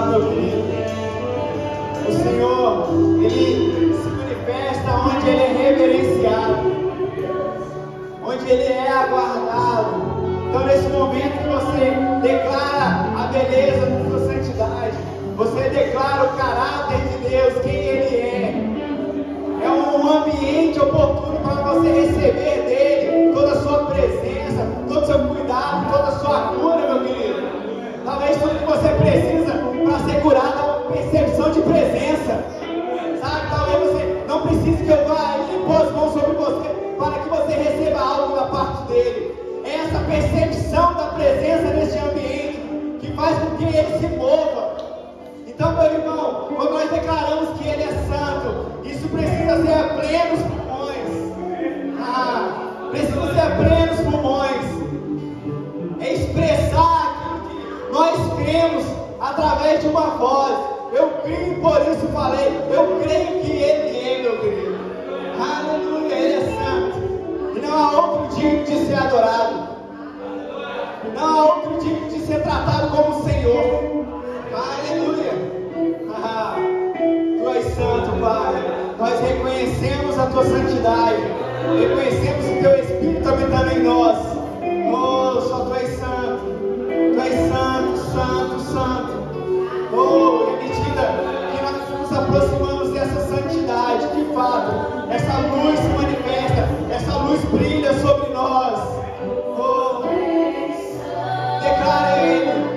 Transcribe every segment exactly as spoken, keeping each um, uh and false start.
sabe, meu querido, o Senhor, Ele se manifesta onde Ele é reverenciado, onde Ele é aguardado. Então, nesse momento que você declara a beleza da sua santidade, você declara o caráter de Deus, quem Ele é, é um ambiente oportuno para você receber dEle toda a sua presença, todo o seu cuidado, toda a sua cura, meu querido. Talvez tudo que você precisa para ser curado é uma percepção de presença, sabe? Talvez você não precise que eu vá e impor as mãos sobre você para que você receba algo da parte dEle. É essa percepção da presença neste ambiente que faz com que Ele se mova. Então, meu irmão, quando nós declaramos que Ele é santo, isso precisa ser a plenos pulmões. Ah, precisa ser a plenos pulmões. É expressar aquilo que nós cremos através de uma voz. Eu creio, por isso falei. Eu creio que Ele é, meu querido. Aleluia, Ele é santo. E não há outro digno de ser adorado. Não há outro digno de ser tratado como Senhor. Aleluia. Ah, Tu és santo, Pai. Nós reconhecemos a Tua santidade. Reconhecemos o Teu Espírito habitando em nós. Oh, só Tu és santo. Tu és santo, santo, santo. Oh, à medida que nós nos aproximamos dessa santidade, de fato, essa luz se manifesta, essa luz brilha sobre nós. Oh, declara Ele.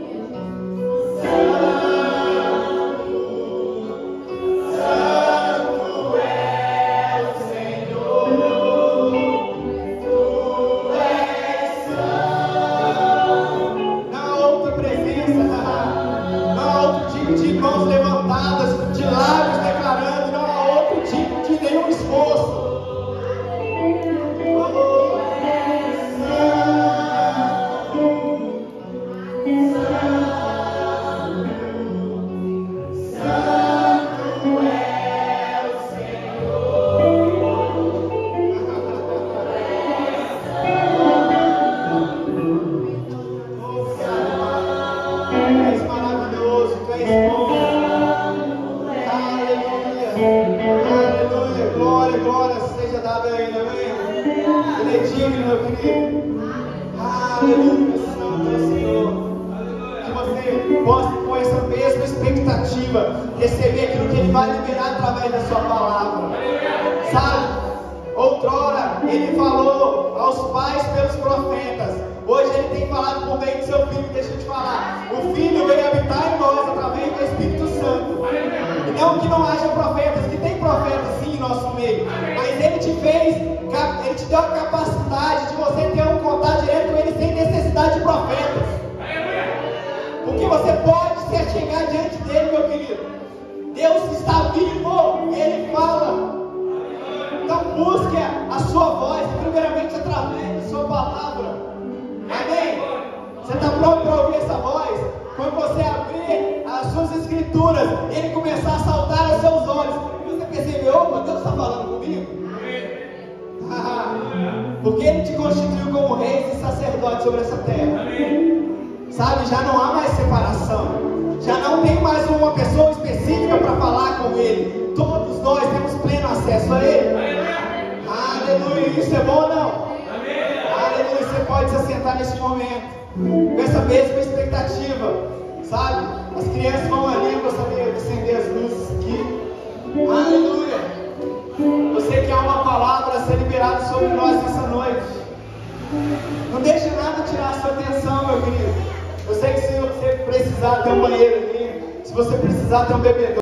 Receber aquilo que Ele vai liberar através da Sua palavra, sabe? Outrora Ele falou aos pais pelos profetas. Hoje Ele tem falado por meio do Seu Filho. Deixa eu te falar, o Filho veio habitar em nós através do Espírito Santo. E não que não haja profetas, que tem profetas sim em nosso meio, mas Ele te fez, Ele te deu a capacidade de você ter um contato direto com Ele sem necessidade de profetas, porque você pode se achegar diante dEle, meu querido. Deus está vivo, Ele fala. Então busque a sua voz, primeiramente através da Sua palavra. Amém? Você está pronto para ouvir essa voz? Quando você abrir as suas escrituras, Ele começar a saltar aos seus olhos, e você perceber, opa, Deus está falando comigo? Porque Ele te constituiu como reis e sacerdotes sobre essa terra. Sabe, já não há mais separação. Já não tem mais uma pessoa específica para falar com Ele. Todos nós temos pleno acesso a Ele. Aleluia. Isso é bom ou não? Aleluia. Você pode se assentar nesse momento com essa mesma expectativa, sabe? As crianças vão ali, eu gostaria de acender as luzes aqui. Aleluia. Você quer uma palavra a ser liberada sobre nós nessa noite. Não deixe nada tirar a sua atenção, meu querido. Eu sei que se você precisar ter um banheiro ali, se você precisar ter um bebedouro,